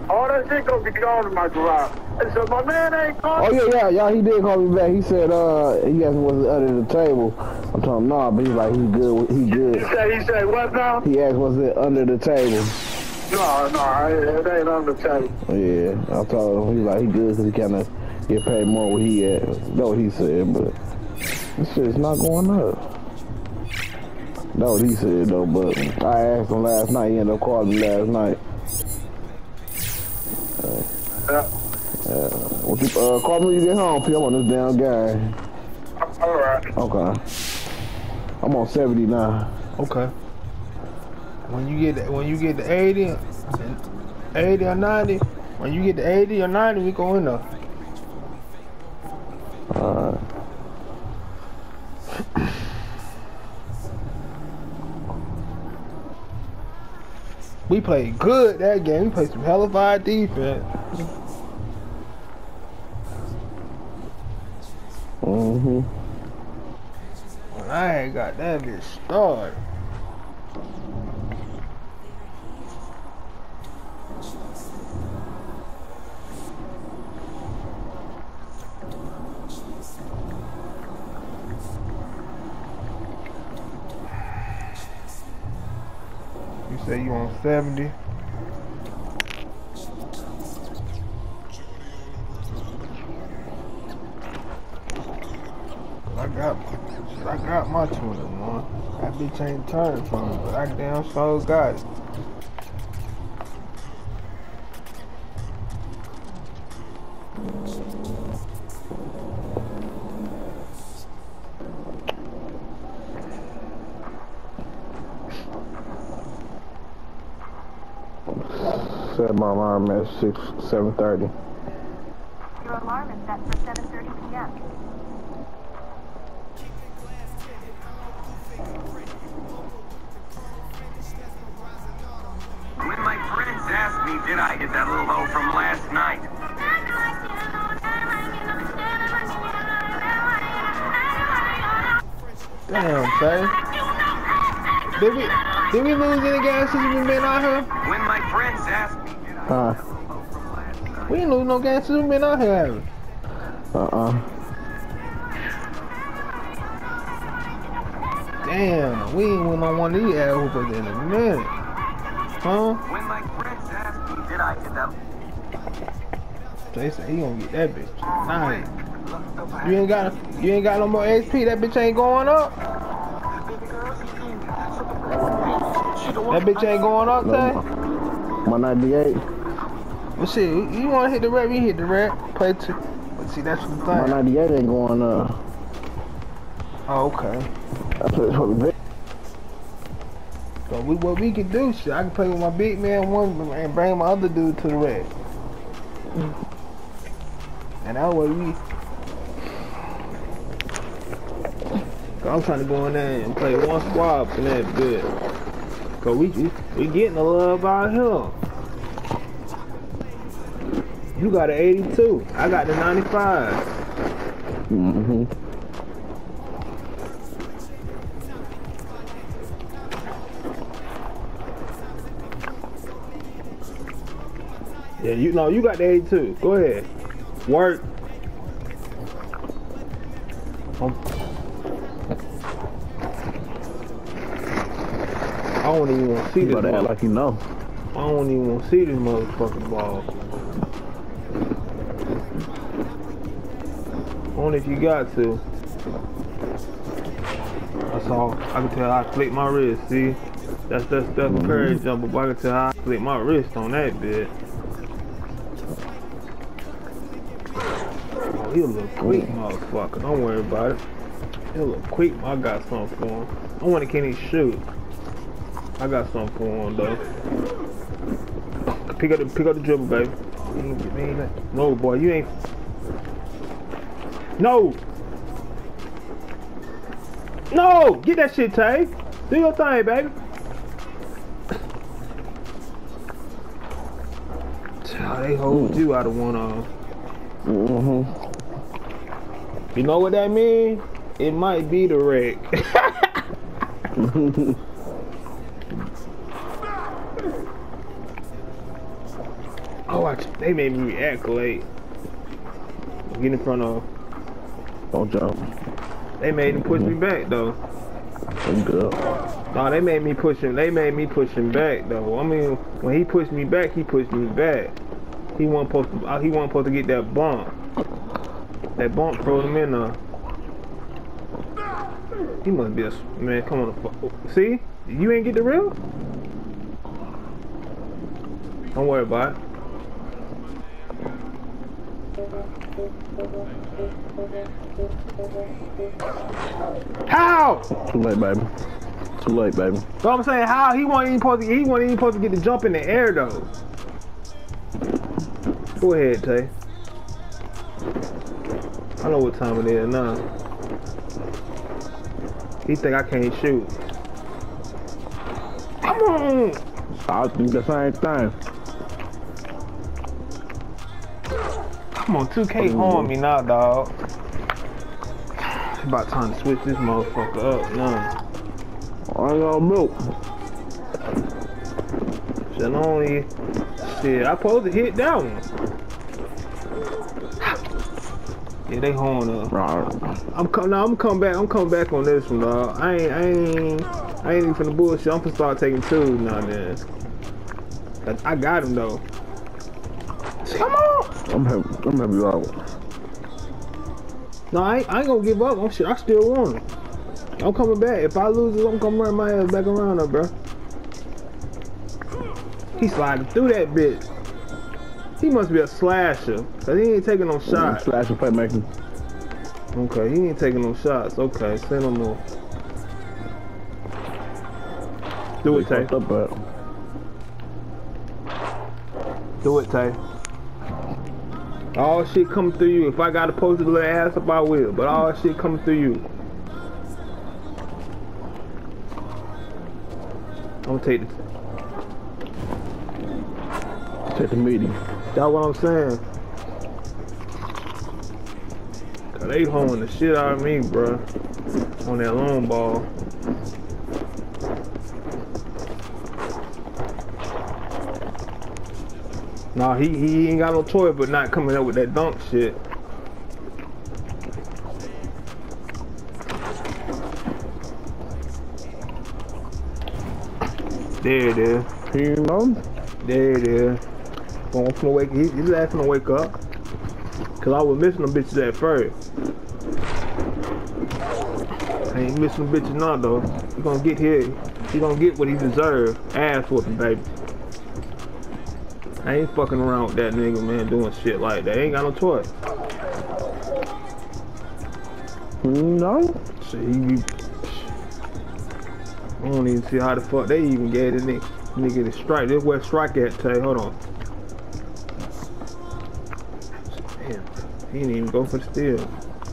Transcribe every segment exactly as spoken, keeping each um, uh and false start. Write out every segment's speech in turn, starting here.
All that shit gonna be gone in my garage. And so my man ain't calling. Oh yeah, yeah, yeah. He did call me back. He said, uh, he asked me was it under the table. I'm telling him nah, but he's like, he good. He good. He said, he said, what now? He asked, was it under the table? No, no, it ain't under the table. Yeah, I told him he's like, he good because he kind of get paid more where he at. That's what he said, but this shit's not going up. That's what he said though, but I asked him last night. He ended up calling me last night. Uh, yeah. Uh, we'll keep, uh, call me when you get home, P. I'm on this damn game. Alright. Okay. I'm on seventy now. Okay. When you get when you get to eighty, eighty or ninety, when you get to eighty or ninety, we go in there. Alright. We played good that game. We played some hell of our defense. Mm-hmm. When I ain't got that bitch started. You say you on seventy? I got, I got my twenty-one. That bitch ain't turned from me, but I damn sure got it. Set my alarm at six, seven thirty. Your alarm is set for seven thirty p m When my friends asked me, did I get that little hoe from last night? Damn, Tay. Did we, did we lose any games since we been out here? When my friends asked me, did I Huh? get that little hoe from last night? We ain't lose no games since we been out here, have we? Uh-uh. Damn, we ain't win on one of these ass hoopers in a minute. Huh? When my friends asked me, did I get that? They say he gonna get that bitch tonight. You ain't got you ain't got no more H P. That bitch ain't going up. That bitch ain't going up, Tay. My ninety-eight. Well, shit, you wanna hit the red? We hit the red. Play two. But see, that's the thing. My ninety-eight ain't going up. Oh, okay. That's what it's So we what we can do? Shit, I can play with my big man one and bring my other dude to the red. And that way we. I'm trying to go in there and play one squad and that's good. Cause we we getting the love out here. You got an eighty-two. I got the ninety-five. Mm-hmm. Yeah, you know you got the eighty-two. Go ahead. Work. Um, I don't even want to see You this. better act like you know. I don't even want to see this motherfucking ball. Only if you got to. That's all. I can tell how I flick my wrist. See, that's that Steph Mm-hmm. Curry jump, but I can tell how I flick my wrist on that bit. Oh, he a little quick, motherfucker. Don't worry about it. He a little quick. I got something for him. I want to can he shoot. I got something for him though. Pick up the pick up the dribble, baby. No, boy, you ain't. No. No, get that shit, Tay. Do your thing, baby. How they hold you out of one arm. Mm-hmm. You know what that means? It might be the wreck. Oh, I, they made me react late. Get in front of. Don't jump. They made him push me back though. I'm good. No, they made me push him. They made me push him back though. I mean, when he pushed me back, he pushed me back. He wasn't supposed to. He wasn't supposed to get that bump. That bump throws him in there. He must be a man. Come on, see? You ain't get the real? Don't worry about it. How? Too late, baby. Too late, baby. So I'm saying, how he wasn't even supposed to. He wasn't even supposed to get the jump in the air though. Go ahead, Tay. I know what time it is now. He think I can't shoot. Come on! I think the same thing. Come on, two K on me now, dog. It's about time to switch this motherfucker up now. I ain't gonna milk. Shit, only shit. I supposed to hit that one. Yeah, they horn up. Right. I'm coming. Now I'm coming back. I'm coming back on this one, dog. I ain't. I ain't. I ain't even finna bullshit. I'm finna start taking twos now. Then. I, I got him though. Come on. I'm happy. I'm happy you out. No, I ain't, I ain't gonna give up. I'm shit. I still won. I'm coming back. If I lose this, I'm coming right my ass back around there, bro. He sliding through that bitch. He must be a slasher, cause he ain't taking no shots. Slasher playmaking. Okay, he ain't taking no shots. Okay, send him more. Do it, Tay. Up, but... Do it, Tay. All shit coming through you. If I gotta post the little ass up, I will. But all shit coming through you. I'm gonna take the Take the meeting. That's what I'm saying. Cause they holding the shit out of me, bruh. On that long ball. Nah, he, he ain't got no choice but not coming up with that dunk shit. There it is. You know? There it is. I'm gonna wake. He's he last gonna wake up. Cause I was missing them bitches at first. I ain't missing them bitches now though. He gonna get here. He gonna get what he deserves. Ass whooping, baby. I ain't fucking around with that nigga, man, doing shit like that. Ain't got no choice. No. Shit, he be. I don't even see how the fuck they even gave this nigga, nigga the strike. This where strike at, Tay. Hold on. Damn, he didn't even go for the steal.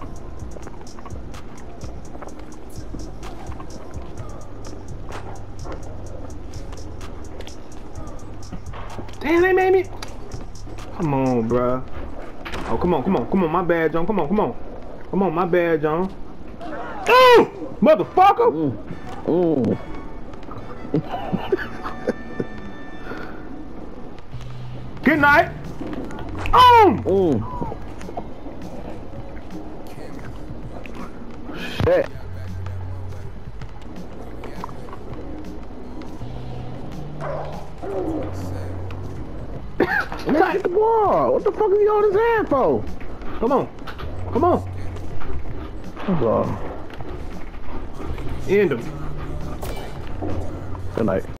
Damn, they made me. Come on, bruh. Oh, come on, come on, come on, my bad, John. Come on, come on. Come on, my bad, John. Oh, motherfucker! Mm. Mm. Good night. Oh! Mm. Shit. Get the ball. What the fuck is he on his hand for? Come on. Come on. Oh, End him. good night.